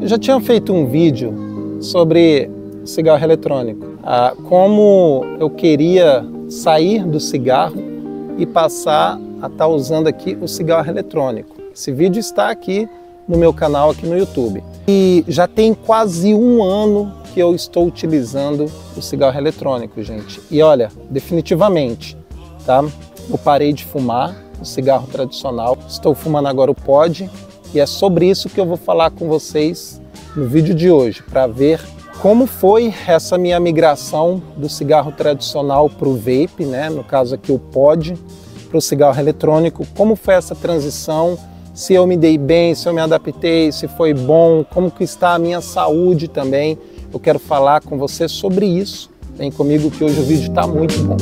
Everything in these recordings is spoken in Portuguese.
Eu já tinha feito um vídeo sobre cigarro eletrônico, como eu queria sair do cigarro e passar a estar usando aqui o cigarro eletrônico. Esse vídeo está aqui no meu canal aqui no YouTube. E já tem quase um ano que eu estou utilizando o cigarro eletrônico, gente. E olha, definitivamente, tá? Eu parei de fumar o cigarro tradicional, estou fumando agora o pod, e é sobre isso que eu vou falar com vocês no vídeo de hoje, para ver como foi essa minha migração do cigarro tradicional para o vape, né? No caso aqui o pod, para o cigarro eletrônico, como foi essa transição, se eu me dei bem, se eu me adaptei, se foi bom, como que está a minha saúde também. Eu quero falar com você sobre isso. Vem comigo que hoje o vídeo está muito bom.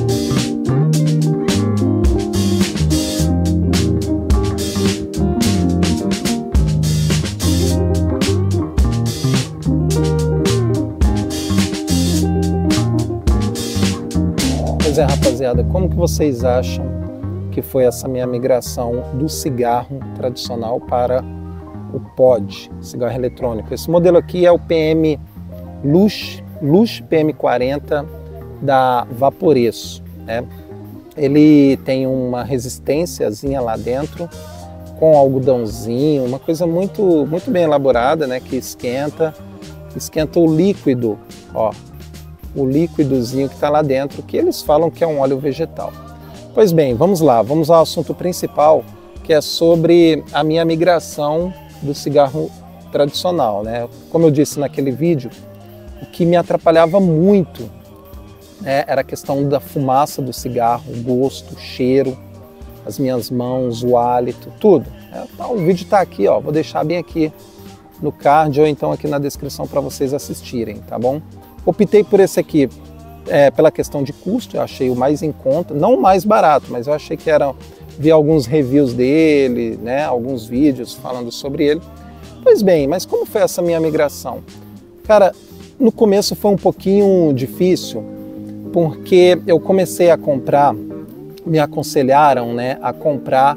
Pois é, rapaziada, como que vocês acham que foi essa minha migração do cigarro tradicional para o pod, cigarro eletrônico? Esse modelo aqui é o PM Lush PM40 da Vaporeço, né? Ele tem uma resistênciazinha lá dentro, com algodãozinho, uma coisa muito bem elaborada, né? Que esquenta o líquido, ó. O líquidozinho que está lá dentro, que eles falam que é um óleo vegetal. Pois bem, vamos lá, vamos ao assunto principal, que é sobre a minha migração do cigarro tradicional, né? Como eu disse naquele vídeo, o que me atrapalhava muito, né, era a questão da fumaça do cigarro, o gosto, o cheiro, as minhas mãos, o hálito, tudo. O vídeo está aqui, ó, vou deixar bem aqui no card ou então aqui na descrição para vocês assistirem, tá bom? Optei por esse aqui pela questão de custo, eu achei o mais em conta, não o mais barato, mas eu achei que vi alguns reviews dele, né, alguns vídeos falando sobre ele. Pois bem, mas como foi essa minha migração? Cara, no começo foi um pouquinho difícil, porque eu comecei a comprar, me aconselharam, né, a comprar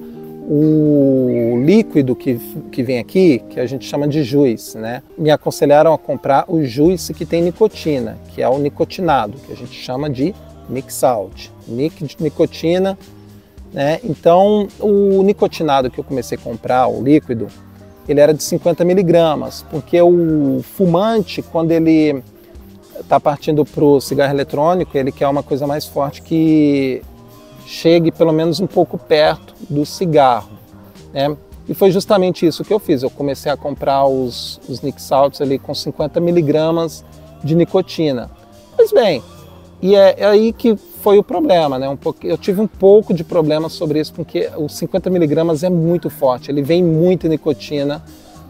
o líquido que vem aqui, que a gente chama de juice, né? Me aconselharam a comprar o juice que tem nicotina, que é o nicotinado, que a gente chama de Nicsalt, nicotina, né? Então, o nicotinado que eu comecei a comprar, o líquido, ele era de 50 miligramas, porque o fumante, quando ele está partindo para o cigarro eletrônico, ele quer uma coisa mais forte que chegue pelo menos um pouco perto do cigarro, né? E foi justamente isso que eu fiz. Eu comecei a comprar os Nicsalts ali com 50 miligramas de nicotina. Pois bem, e é aí que foi o problema, né? Eu tive um pouco de problema sobre isso, porque os 50 miligramas é muito forte, ele vem muita nicotina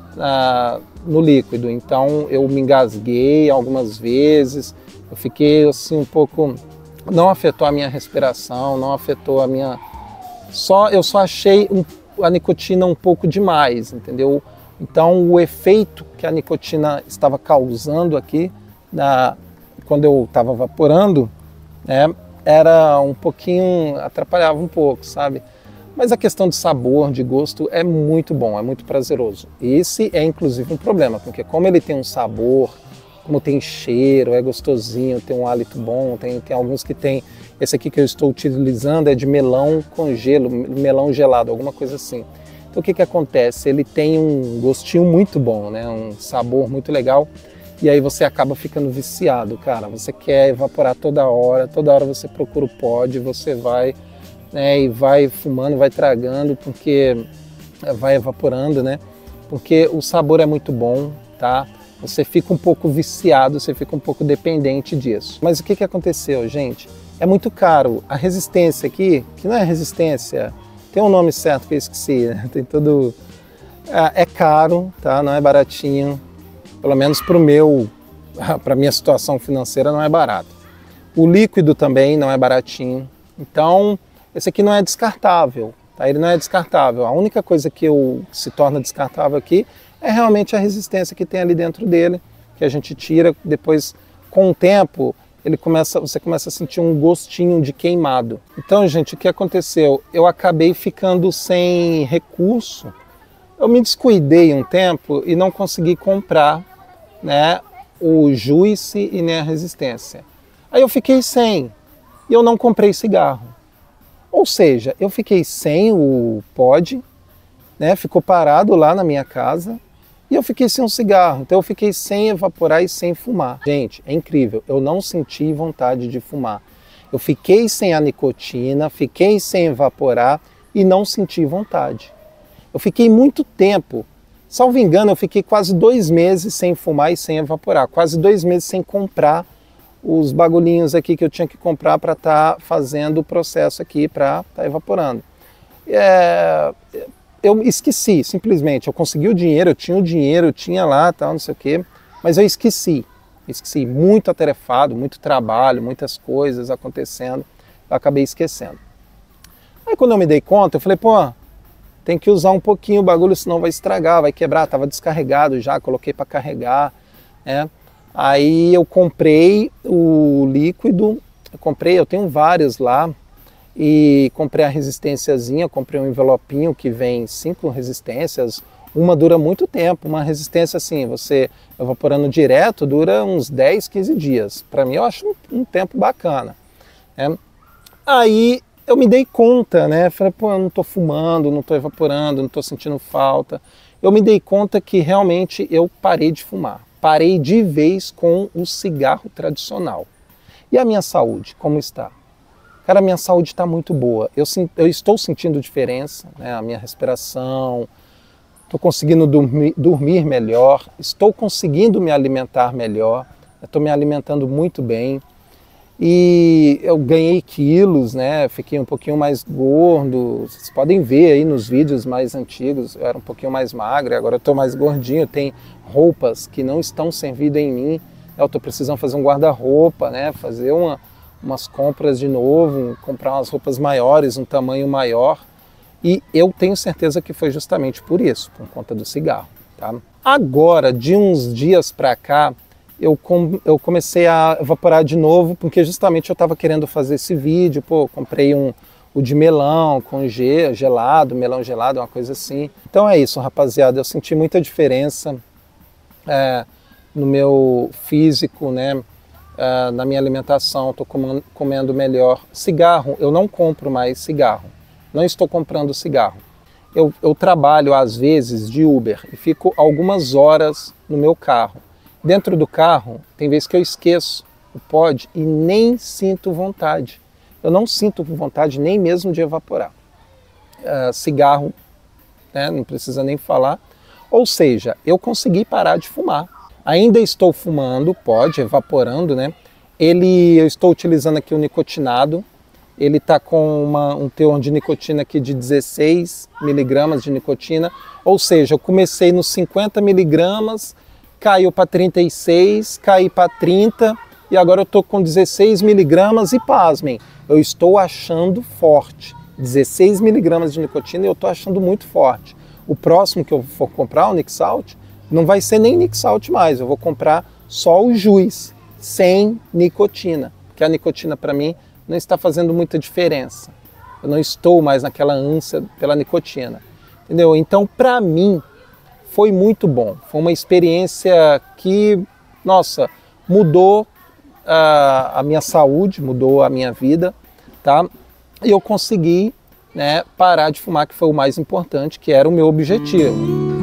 no líquido, então eu me engasguei algumas vezes, eu fiquei assim um pouco... Não afetou a minha respiração, não afetou a minha... Eu só achei a nicotina um pouco demais, entendeu? Então o efeito que a nicotina estava causando aqui, quando eu estava vaporando, né, era um pouquinho... atrapalhava um pouco, sabe? Mas a questão de sabor, de gosto, é muito bom, é muito prazeroso. Esse é inclusive um problema, porque como ele tem um sabor... como tem cheiro, é gostosinho, tem um hálito bom, tem alguns que tem, esse aqui que eu estou utilizando é de melão com gelo, melão gelado, alguma coisa assim. Então o que acontece? Ele tem um gostinho muito bom, né? Um sabor muito legal, e aí você acaba ficando viciado, cara. Você quer evaporar toda hora você procura o pod, você vai, né, e vai fumando, vai tragando, porque vai evaporando, né? Porque o sabor é muito bom, tá? Você fica um pouco viciado, você fica um pouco dependente disso. Mas o que aconteceu, gente? É muito caro. A resistência aqui, que não é resistência, tem um nome certo que eu esqueci, né? Tem tudo... É caro, tá? Não é baratinho. Pelo menos para minha situação financeira não é barato. O líquido também não é baratinho. Então, esse aqui não é descartável, tá? Ele não é descartável. A única coisa que se torna descartável aqui é realmente a resistência que tem ali dentro dele, que a gente tira, depois, com o tempo, você começa a sentir um gostinho de queimado. Então, gente, o que aconteceu? Eu acabei ficando sem recurso eu me descuidei um tempo e não consegui comprar, né, o Juice e nem a Resistência. Aí eu fiquei sem e eu não comprei cigarro. Ou seja, eu fiquei sem o pod, né, ficou parado lá na minha casa e eu fiquei sem um cigarro. Então eu fiquei sem evaporar e sem fumar. Gente, é incrível, eu não senti vontade de fumar. Eu fiquei sem a nicotina, fiquei sem evaporar e não senti vontade. Eu fiquei muito tempo, salvo engano, eu fiquei quase 2 meses sem fumar e sem evaporar, quase 2 meses sem comprar os bagulhinhos aqui que eu tinha que comprar para estar fazendo o processo aqui para estar evaporando. Eu esqueci, simplesmente, eu consegui o dinheiro, eu tinha lá, tal, não sei o quê, mas eu esqueci, muito atarefado, muito trabalho, muitas coisas acontecendo, eu acabei esquecendo. Aí quando eu me dei conta, eu falei, pô, tem que usar um pouquinho o bagulho, senão vai estragar, vai quebrar. Estava descarregado já, coloquei para carregar, né? Aí eu comprei o líquido, eu tenho vários lá, e comprei a resistênciazinha, comprei um envelopinho que vem 5 resistências, uma dura muito tempo, uma resistência assim, você evaporando direto dura uns 10, 15 dias. Para mim eu acho um tempo bacana, né? Aí eu me dei conta, né? Falei, pô, eu não estou fumando, não estou evaporando, não estou sentindo falta. Eu me dei conta que realmente eu parei de fumar. Parei de vez com o cigarro tradicional. E a minha saúde, como está? Cara, a minha saúde está muito boa. Eu estou sentindo diferença, né? A minha respiração, estou conseguindo dormir melhor, estou conseguindo me alimentar melhor, estou me alimentando muito bem. E eu ganhei quilos, né? Fiquei um pouquinho mais gordo. Vocês podem ver aí nos vídeos mais antigos, eu era um pouquinho mais magro, agora eu estou mais gordinho. Tem roupas que não estão servindo em mim. Eu estou precisando fazer um guarda-roupa, né? Fazer umas compras de novo, comprar umas roupas maiores, um tamanho maior. E eu tenho certeza que foi justamente por isso, por conta do cigarro, tá? Agora, de uns dias para cá, eu comecei a evaporar de novo, porque justamente eu estava querendo fazer esse vídeo. Pô, comprei o de melão com gelado, melão gelado, uma coisa assim. Então é isso, rapaziada, eu senti muita diferença no meu físico, né? Na minha alimentação, estou comendo melhor. Cigarro, eu não compro mais cigarro, não estou comprando cigarro. Eu trabalho às vezes de Uber e fico algumas horas no meu carro. Dentro do carro, tem vezes que eu esqueço o pod e nem sinto vontade. Eu não sinto vontade nem mesmo de evaporar. Cigarro, né, não precisa nem falar. Ou seja, eu consegui parar de fumar. Ainda estou fumando pod, evaporando, né? Eu estou utilizando aqui o nicotinado. Ele está com um teor de nicotina aqui de 16 miligramas de nicotina. Ou seja, eu comecei nos 50 miligramas, caiu para 36, caí para 30 e agora eu estou com 16 miligramas e pasmem, eu estou achando forte. 16 miligramas de nicotina e eu estou achando muito forte. O próximo que eu for comprar, o Nixalt, não vai ser nem Nixalt mais, eu vou comprar só o Juice, sem nicotina, porque a nicotina para mim não está fazendo muita diferença. Eu não estou mais naquela ânsia pela nicotina, entendeu? Então para mim, foi muito bom, foi uma experiência que, nossa, mudou a minha saúde, mudou a minha vida, tá? E eu consegui, né, parar de fumar, que foi o mais importante, que era o meu objetivo.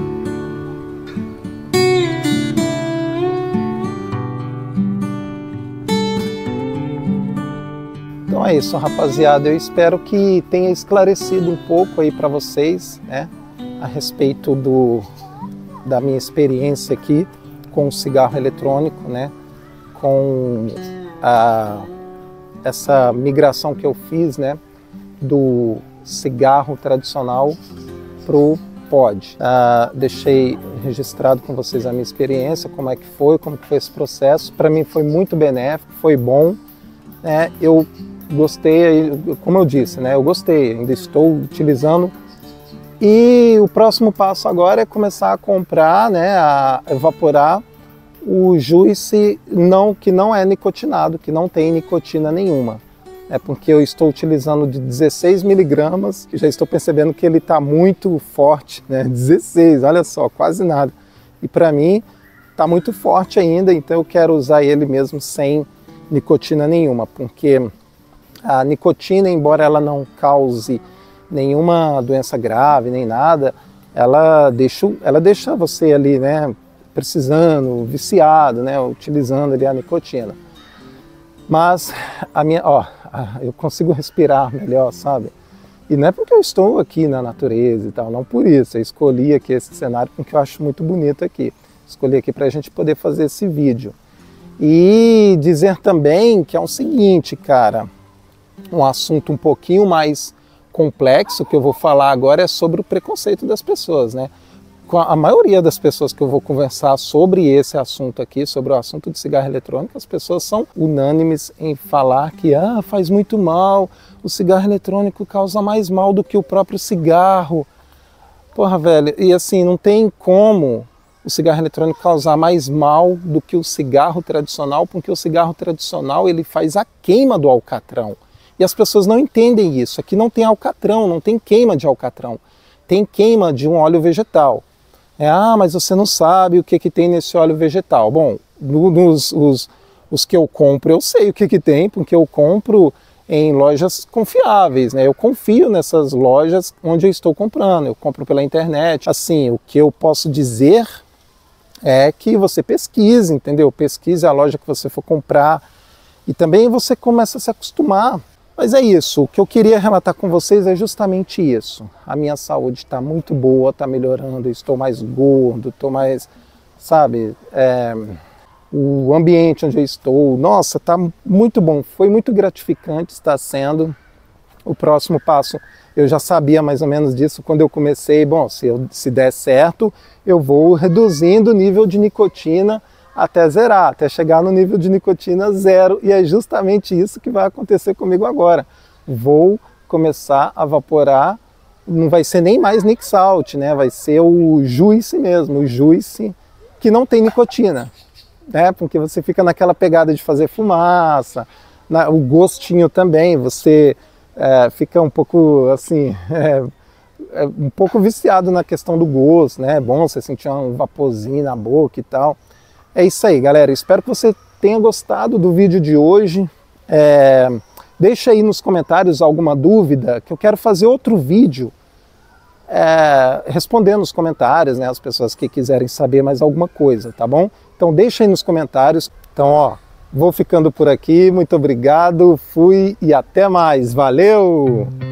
Então é isso, rapaziada, eu espero que tenha esclarecido um pouco aí para vocês, né, a respeito da minha experiência aqui com o cigarro eletrônico, né? Com essa migração que eu fiz, né? Do cigarro tradicional pro pod. Deixei registrado com vocês a minha experiência, como que foi esse processo. Para mim foi muito benéfico, foi bom, né? Eu gostei, como eu disse, né? Eu gostei, ainda estou utilizando. E o próximo passo agora é começar a comprar, né, a evaporar o Juice que não é nicotinado, que não tem nicotina nenhuma. é porque eu estou utilizando de 16 miligramas e já estou percebendo que ele está muito forte, né? 16, olha só, quase nada. E para mim está muito forte ainda, então eu quero usar ele mesmo sem nicotina nenhuma, porque a nicotina, embora ela não cause nenhuma doença grave nem nada, ela deixa você ali, né, precisando, viciado, né, utilizando ali a nicotina. Mas eu consigo respirar melhor, sabe? E não é porque eu estou aqui na natureza e tal, não por isso. Eu escolhi aqui esse cenário porque eu acho muito bonito aqui. Escolhi aqui para a gente poder fazer esse vídeo. E dizer também que é o seguinte, cara, um assunto um pouquinho mais complexo que eu vou falar agora é sobre o preconceito das pessoas, né? A maioria das pessoas que eu vou conversar sobre esse assunto aqui, sobre o assunto de cigarro eletrônico, as pessoas são unânimes em falar que faz muito mal, o cigarro eletrônico causa mais mal do que o próprio cigarro. Porra, velho, e assim, não tem como o cigarro eletrônico causar mais mal do que o cigarro tradicional, porque o cigarro tradicional ele faz a queima do alcatrão. E as pessoas não entendem isso. Aqui não tem alcatrão, não tem queima de alcatrão, tem queima de um óleo vegetal. Mas você não sabe o que tem nesse óleo vegetal. Bom, os que eu compro, eu sei o que tem, porque eu compro em lojas confiáveis, né? Eu confio nessas lojas onde eu estou comprando, eu compro pela internet. Assim, o que eu posso dizer é que você pesquise, entendeu? Pesquise a loja que você for comprar e também você começa a se acostumar. Mas é isso, o que eu queria relatar com vocês é justamente isso. A minha saúde está muito boa, está melhorando, estou mais gordo, estou mais, sabe, o ambiente onde eu estou, nossa, está muito bom, foi muito gratificante, está sendo. O próximo passo, eu já sabia mais ou menos disso quando eu comecei, bom, se der certo, eu vou reduzindo o nível de nicotina até zerar, até chegar no nível de nicotina zero, e é justamente isso que vai acontecer comigo agora. Vou começar a vaporar, não vai ser nem mais Nic Salt, né? Vai ser o Juice mesmo, o Juice que não tem nicotina, né? Porque você fica naquela pegada de fazer fumaça, o gostinho também, você fica um pouco assim, um pouco viciado na questão do gosto, né? É bom você sentir um vaporzinho na boca e tal. É isso aí, galera. Espero que você tenha gostado do vídeo de hoje. Deixa aí nos comentários alguma dúvida, que eu quero fazer outro vídeo respondendo nos comentários, né, as pessoas que quiserem saber mais alguma coisa, tá bom? Então deixa aí nos comentários. Então, vou ficando por aqui. Muito obrigado, fui e até mais. Valeu!